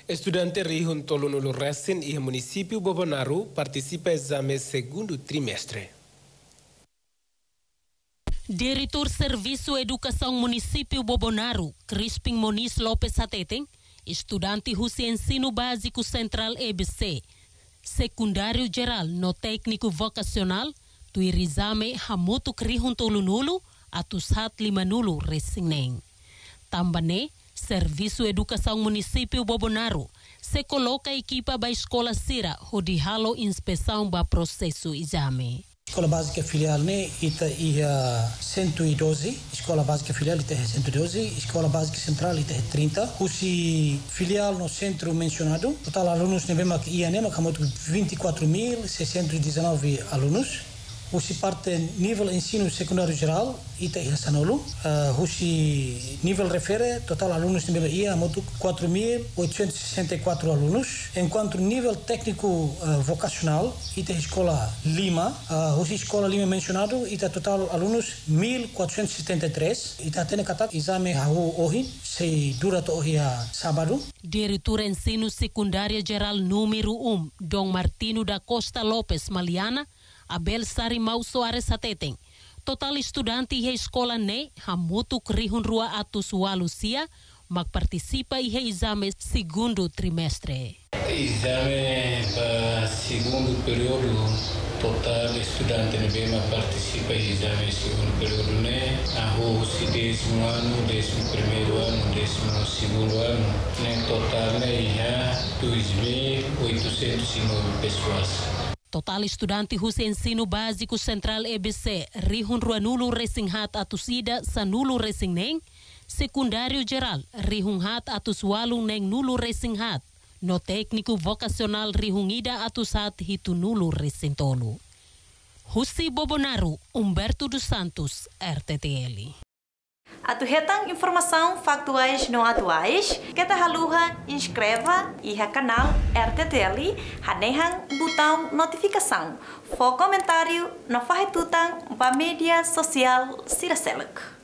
Estudante Rihun Tolunulu Recém e município Bobonaru participa exame segundo trimestre. Diretor Serviço Educação Município Bobonaru, Crispin Moniz Lopes Sateten, estudante russo Ensino Básico Central EBC, secundário geral no técnico vocacional, do exame Hamutu Rihun Tolunulu, atushat limanulu recém. Também, Serviço Educação Município Bobonaru, se coloca a equipa da Escola Sira, onde halo inspeção para processo exame. Escola Básica Filial ita ia 112, Escola Básica Filial ita 112, Escola Básica Central ita 30. Usi filial no centro mencionado, total alunos nevema ia nema kamoto 24.619 alunos. Usi parte nível ensino secundário geral ita ia sanolo. Usi nível refere total alunos nevema ia moto 4.864 alunos. Enquanto nível técnico vocacional ita escola Lima, usi escola Lima mencionado ita total alunos 1.473. Ita tene kata exame hahu ohi se dura to ohi sábado. Diretor Ensino Secundária Geral número 1, Dom Martino da Costa Lopes Maliana, Abel Sarimau Soares Sateten. Total estudante e escola ne Hamutu Rihun Rua Atus Walucia, mas participa e exame segundo trimestre. Exame para segundo período, total estudante ne participa e exame segundo período ne, aho si 10º ano, 11º ano, 12º ano, ne total ne ia 2.809 pessoas. Total estudante russo Ensino Básico Central EBC, Rihun Ruanulu Recém-Hat Atusida Sanulu Recém-Nem, secundário geral, Rihun Hat Atuswalu Neng Nulu Recém-Hat, no técnico vocacional Rihunida Atushat Hitunulu Recém-Tolu. Russi Bobonaru, Humberto dos Santos, RTTL. Atuhetang informação factuais não atuais, que haluha inscreva e o canal RTTL, hanehang botão notificação, for comentário no farretutang para mídia social Siraseluk.